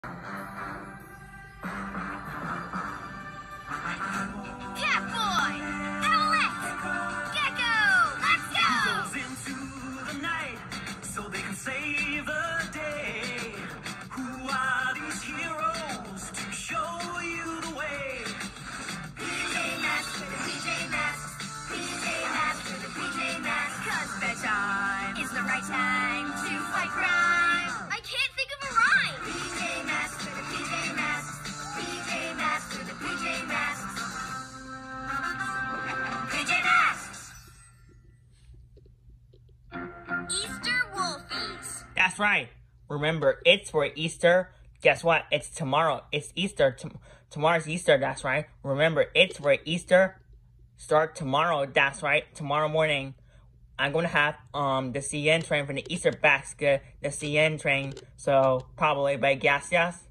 Catboy! Owlette! Gecko! Let's go! Goes into the night so they can save the day. Who are these heroes to show you the way? PJ Masks for the PJ Masks. PJ Masks for the PJ Masks. 'Cause bedtime is the right time to fight crime. I can't think of a rhyme. PJ Masks for the PJ Masks. PJ Masks for the PJ Masks. PJ Masks! Easter Wolfies. That's right. Remember, it's for Easter. Guess what? It's tomorrow. It's Easter. Tomorrow's Easter. That's right. Remember, it's for Easter. Start tomorrow. That's right. Tomorrow morning, I'm going to have the CN train for the Easter basket. The CN train. So, probably by gracias.